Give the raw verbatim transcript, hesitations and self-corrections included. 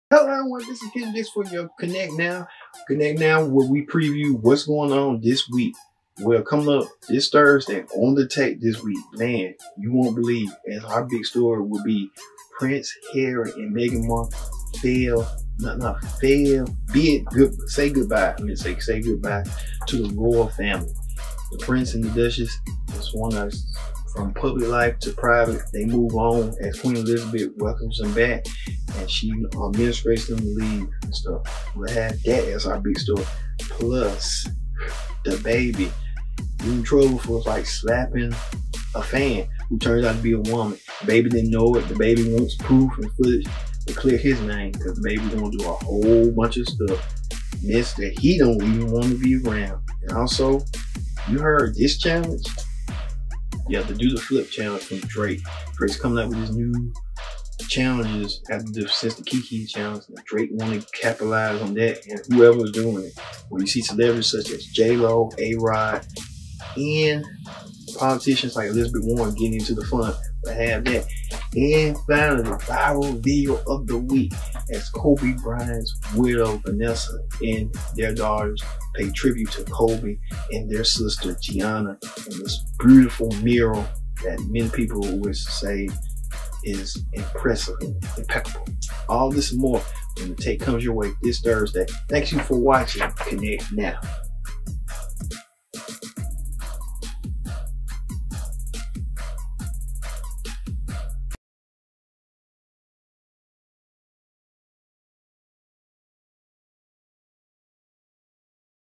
Hello everyone, this is Ken Dix for your Connect Now. Connect Now, where we preview what's going on this week. Well, coming up this Thursday on the tape this week, man, you won't believe, as our big story will be Prince Harry and Meghan Markle fail, not not fail, bid good, say goodbye. I mean, say say goodbye to the royal family. The Prince and the Duchess is one of us. From public life to private, they move on as Queen Elizabeth welcomes them back, and she administrates them to leave and stuff. We'll have that as our big story. Plus, the baby in trouble for like slapping a fan who turns out to be a woman. The baby didn't know it. The baby wants proof and footage to clear his name because the baby gonna do a whole bunch of stuff. Mess that he don't even want to be around. And also, you heard this challenge. You have to do the flip challenge from Drake. Drake's coming out with his new challenges after the since the Kiki challenge. Drake wanted to capitalize on that, and whoever is doing it. Where you see celebrities such as J Lo, A-Rod, and politicians like Elizabeth Warren getting into the fun. But have that. And finally, the viral video of the week as Kobe Bryant's widow Vanessa and their daughters pay tribute to Kobe and their sister Gianna in this beautiful mural that many people would say is impressive and impeccable. All this and more when the tape comes your way this Thursday. Thanks you for watching Connect Now.